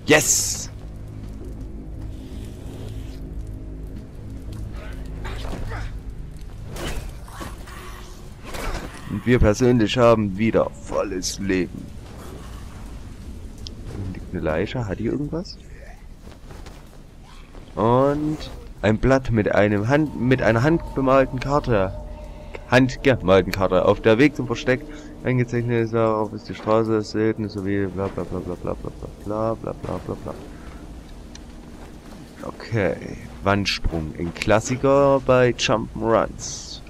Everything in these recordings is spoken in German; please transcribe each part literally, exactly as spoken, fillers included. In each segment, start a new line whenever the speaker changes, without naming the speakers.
Yes! Und wir persönlich haben wieder volles Leben. Hier liegt eine Leiche. Hat die irgendwas? Und ein Blatt mit einem Hand mit einer handbemalten Karte. Handgemalten Karte. Auf der Weg zum Versteck eingezeichnet ist, darauf ist die Straße, das Selten sowie bla bla bla bla bla bla bla bla bla bla bla. Okay. Wandsprung. Ein Klassiker bei Jump'n'Runs.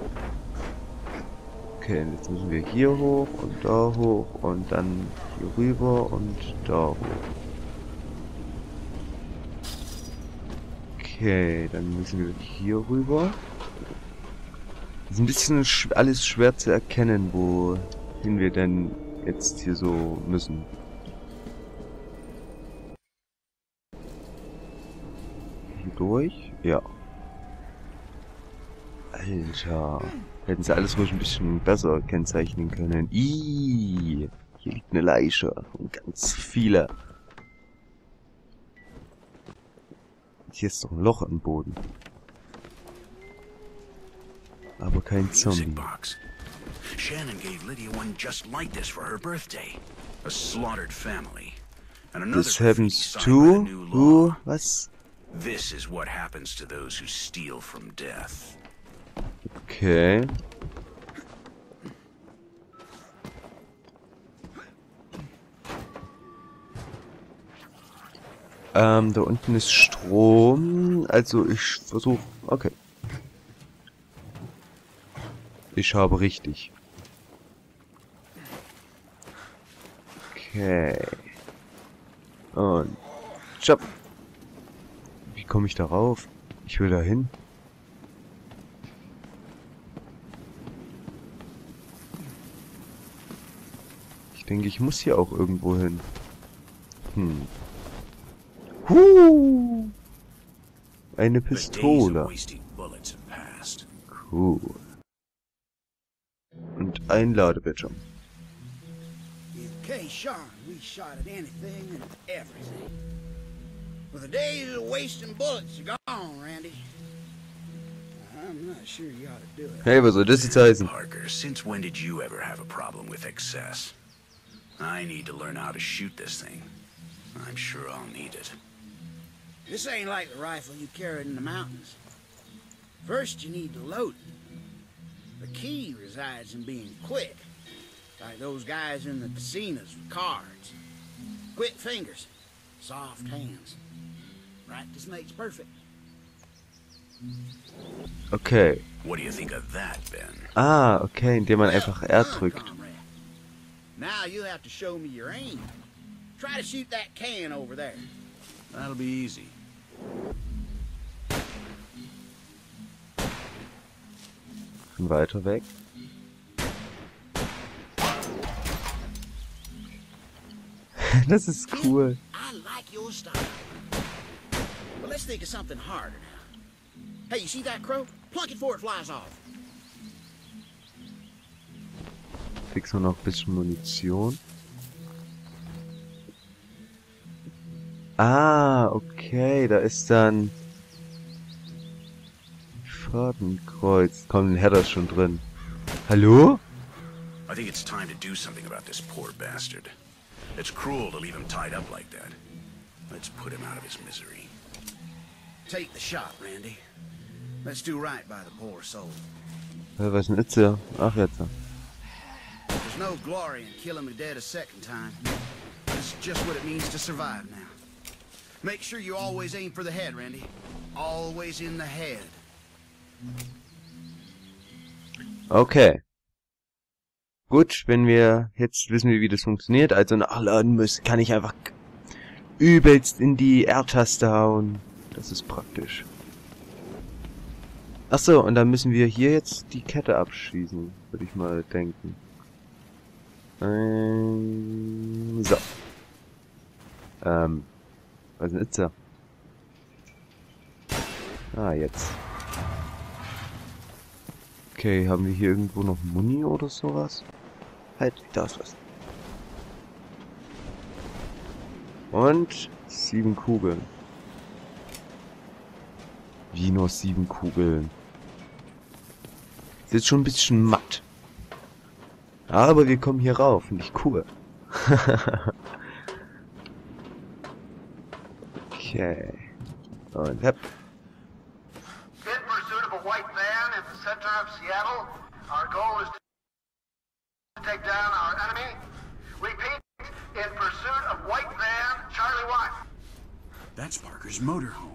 Okay, jetzt müssen wir hier hoch und da hoch und dann hier rüber und da hoch. Okay, dann müssen wir hier rüber. Das ist ein bisschen sch alles schwer zu erkennen, wohin wir denn jetzt hier so müssen. Hier durch? Ja. Alter. Hätten sie alles ruhig ein bisschen besser kennzeichnen können. Ihhh. Hier liegt eine Leiche. Und ganz viele. Hier ist doch ein Loch im Boden. Aber kein Zombie.
Shannon gave Lydia one just like this for her birthday. A slaughtered family. And another
This happens to who? Was?
This is what happens to those who steal from death.
Okay. Ähm, da unten ist Strom. Also ich versuche... Okay. Ich habe richtig. Okay. Und... Jump. Wie komme ich darauf? Ich will da hin. Ich denke, ich muss hier auch irgendwo hin. Hm. Huh. Eine Pistole. Cool. Und ein Ladebildschirm.
Okay, Sean, we shot at anything and everything. Well, the days of wasting bullets are gone, Randy. I'm not sure you ought to do it.
Hey, was soll das jetzt heißen?
Parker, since when did you ever have a problem with excess? I need to learn how to shoot this thing. I'm sure I'll need it.
This ain't like the rifle you carried in the mountains. First, you need to load it. The key resides in being quick, like those guys in the casinos with cards. Quick fingers, soft hands. Practice makes perfect.
Okay.
What do you think of that, Ben?
Ah, okay, indem man einfach R drückt.
Now you have to show me your aim. Try to shoot that can over there.
That'll be easy.
Weiter weg. Das ist cool.
I like your style. But let's think of something harder now. Hey, you see that crow? Plunk it before it flies off.
Kriegst du noch ein bisschen Munition? Ah, okay, da ist dann Fadenkreuz. Komm, den Header ist schon drin. Hallo?
I think it's time to do something about this poor bastard. It's cruel to leave him tied up like that. Let's put him out of his misery.
Take the shot, Randy. Let's do right by the poor soul.
Ja, was ist denn jetzt hier? Ach, jetzt.
There's no glory in killing the dead a second time. It's just what it means to survive now. Make sure you always aim for the head, Randy. Always in the head.
Okay. Gut, wenn wir jetzt wissen, wir, wie das funktioniert, also nachladen müssen, kann ich einfach übelst in die R-Taste hauen. Das ist praktisch. Achso, und dann müssen wir hier jetzt die Kette abschießen, würde ich mal denken. Ähm, so. Ähm, was ist denn jetzt da? Ah, jetzt. Okay, haben wir hier irgendwo noch Muni oder sowas? Halt, da ist was. Und sieben Kugeln. Wie nur sieben Kugeln? Ist jetzt schon ein bisschen matt. Aber wir kommen hier rauf. Finde ich cool. Okay. Und hep.
In pursuit of a white van in the center of Seattle, our goal is to take down our enemy. Repeat, in pursuit of white van, Charlie White.
That's Parker's motorhome.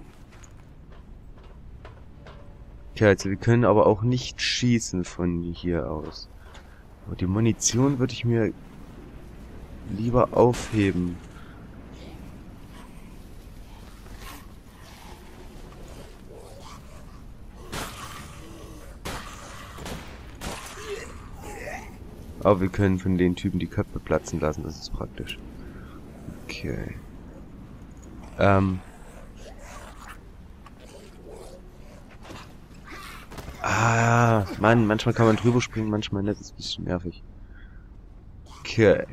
Okay, also wir können aber auch nicht schießen von hier aus. Aber die Munition würde ich mir lieber aufheben. Aber wir können von den Typen die Köpfe platzen lassen, das ist praktisch. Okay. Ähm. Ah, Mann, manchmal kann man drüber springen, manchmal nicht, das ist ein bisschen nervig. Okay.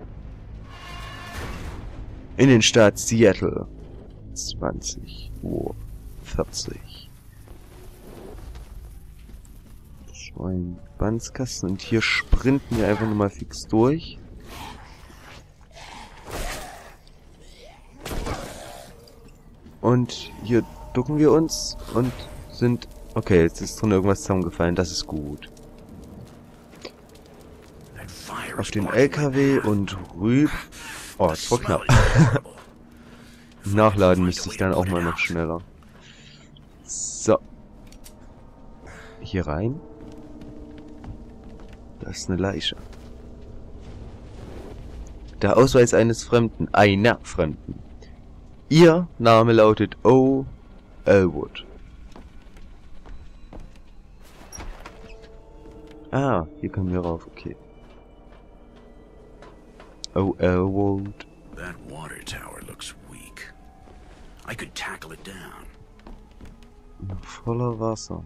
In den Staat Seattle. zwanzig Uhr vierzig. Zwei Bandskasten und hier sprinten wir einfach nur mal fix durch. Und hier ducken wir uns und sind... Okay, jetzt ist drin irgendwas zusammengefallen, das ist gut. Auf den L K W und rüb... Oh, das war knapp. Nachladen müsste ich dann auch mal noch schneller. So. Hier rein. Da ist eine Leiche. Der Ausweis eines Fremden. Einer Fremden. Ihr Name lautet O. Elwood. Ah, hier können wir rauf, okay. O. Elwood.
That water tower looks weak. I could tackle it down.
Voller Wasser.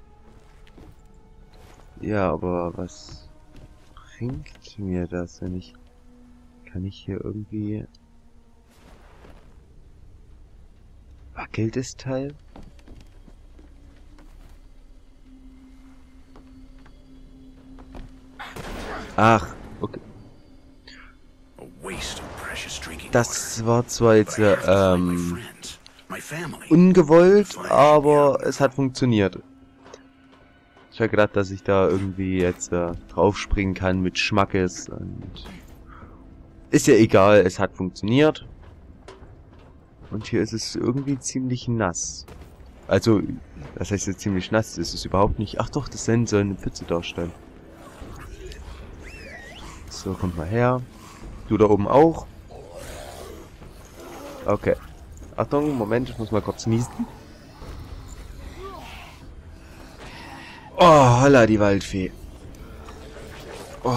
Ja, aber was bringt mir das, wenn ich... Kann ich hier irgendwie... Wackelt das Teil? Ach, okay. Das war zwar jetzt ähm, ungewollt, aber es hat funktioniert. Ich habe gedacht, dass ich da irgendwie jetzt äh, draufspringen kann mit Schmackes und ist ja egal, es hat funktioniert. Und hier ist es irgendwie ziemlich nass. Also, das heißt jetzt ziemlich nass, das ist überhaupt nicht... Ach doch, das soll eine Pfütze darstellen. So, kommt mal her. Du da oben auch. Okay. Achtung, Moment, ich muss mal kurz niesen. Oh, holla, die Waldfee. Oh.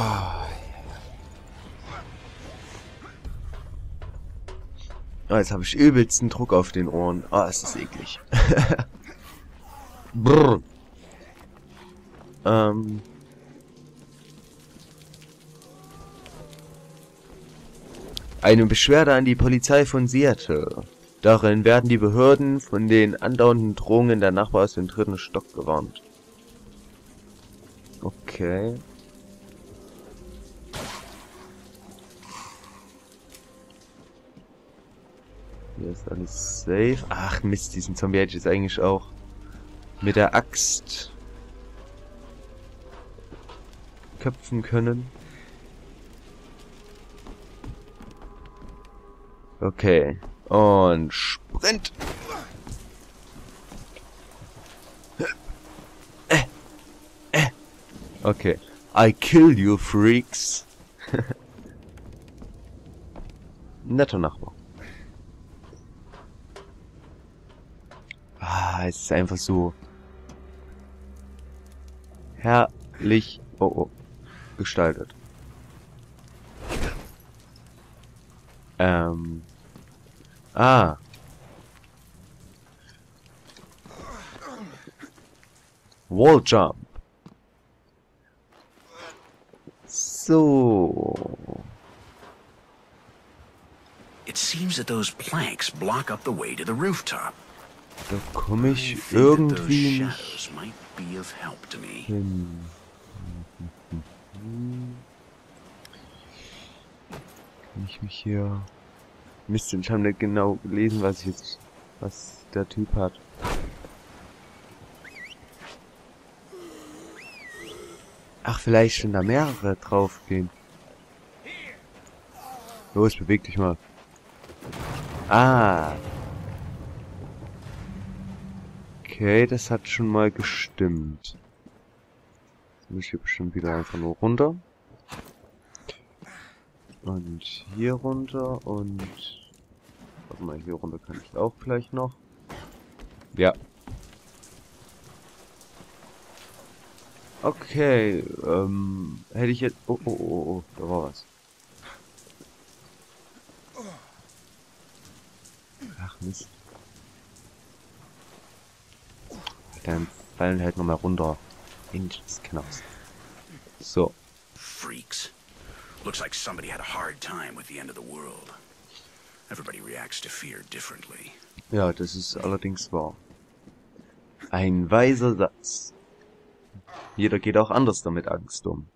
Oh, jetzt habe ich übelsten Druck auf den Ohren. Ah, oh, es ist eklig. Brrr. Ähm... Eine Beschwerde an die Polizei von Seattle. Darin werden die Behörden von den andauernden Drohungen der Nachbarn aus dem dritten Stock gewarnt. Okay. Hier ist alles safe. Ach Mist, diesen Zombie hätte ich jetzt eigentlich auch mit der Axt köpfen können. Okay. Und Sprint. Äh. Äh. Okay. I kill you, freaks. Netter Nachbar. Ah, es ist einfach so herrlich oh, oh, gestaltet. Ähm. Ah. Wall Jump. So.
It seems that those planks block up the way to the rooftop.
Da komme ich
I think that those
irgendwie nicht
shadows might be of help to me.
hin. Kann ich mich hier... Mist, ich habe nicht genau gelesen, was ich jetzt... was der Typ hat. Ach, vielleicht schon da mehrere draufgehen. Los, beweg dich mal. Ah. Okay, das hat schon mal gestimmt. Jetzt muss ich hier bestimmt wieder einfach nur runter. Und hier runter und... Warte mal, hier runter kann ich auch gleich noch. Ja. Okay, ähm... hätte ich jetzt... Oh, oh, oh, oh, da war was. Ach, Mist. Dann fallen halt nochmal runter. In das Knast. So.
Freaks. Looks like somebody had a hard time with the end of the world. Everybody reacts to fear differently.
Ja, das ist allerdings wahr. Ein weiser Satz. Jeder geht auch anders damit Angst um.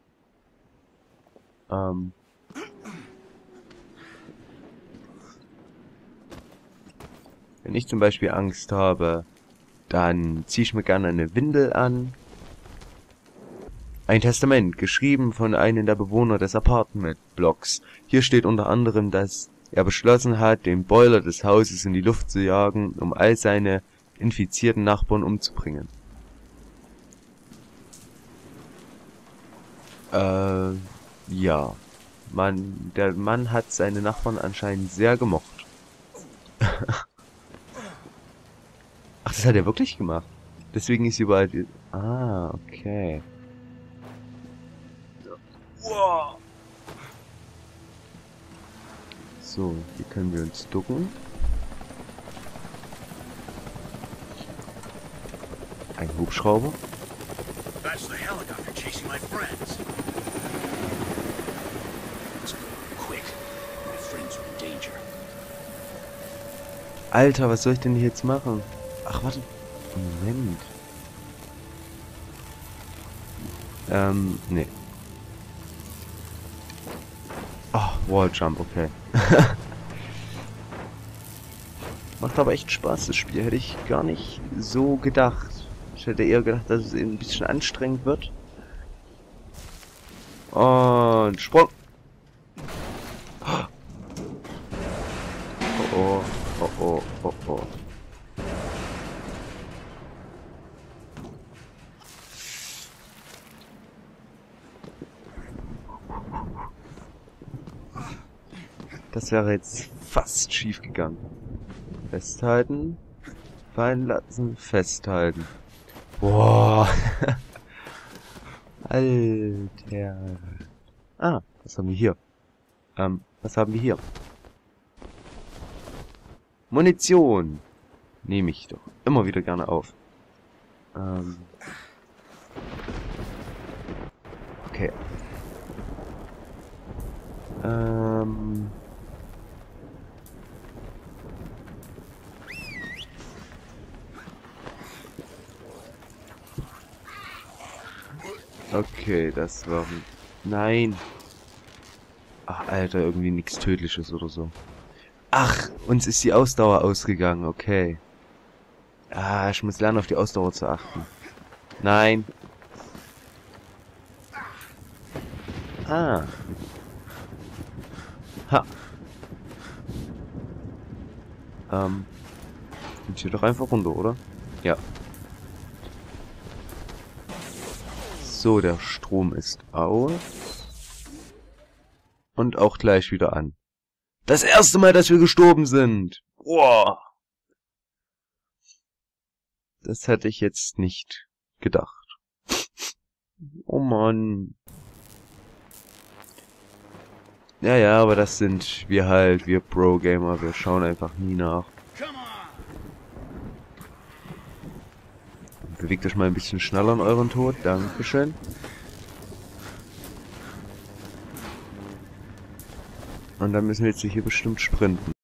Ähm. Wenn ich zum Beispiel Angst habe, dann ziehe ich mir gerne eine Windel an. Ein Testament, geschrieben von einem der Bewohner des Apartment-Blocks. Hier steht unter anderem, dass er beschlossen hat, den Boiler des Hauses in die Luft zu jagen, um all seine infizierten Nachbarn umzubringen. Äh, ja. Man, der Mann hat seine Nachbarn anscheinend sehr gemocht. Ach, das hat er wirklich gemacht. Deswegen ist überall die... Ah, okay. So, hier können wir uns ducken. Ein Hubschrauber.
That's the helicopter chasing my friends. Let's go quick. My friends are in danger.
Alter, was soll ich denn jetzt machen? Ach, warte. Moment. Ähm, nee. Oh, Walljump, okay. Macht aber echt Spaß, das Spiel. Hätte ich gar nicht so gedacht. Ich hätte eher gedacht, dass es ein bisschen anstrengend wird. Und Sprung. Oh oh, oh oh, oh oh. Das wäre jetzt fast schief gegangen. Festhalten. Fallen lassen. Festhalten. Boah. Alter. Ah, was haben wir hier? Ähm, was haben wir hier? Munition. Nehme ich doch immer wieder gerne auf. Ähm. Okay. Ähm. Okay, das war... Nein. Ach, Alter, irgendwie nichts Tödliches oder so. Ach, uns ist die Ausdauer ausgegangen, okay. Ah, ich muss lernen, auf die Ausdauer zu achten. Nein. Ah. Ha. Ähm. Sind hier doch einfach runter, oder? Ja. So, der Strom ist aus. Und auch gleich wieder an. Das erste Mal, dass wir gestorben sind. Boah. Das hätte ich jetzt nicht gedacht. Oh Mann. Ja, ja, aber das sind wir halt, wir Pro-Gamer. Wir schauen einfach nie nach. Bewegt euch mal ein bisschen schneller in euren Tod. Dankeschön. Und dann müssen wir jetzt hier bestimmt sprinten.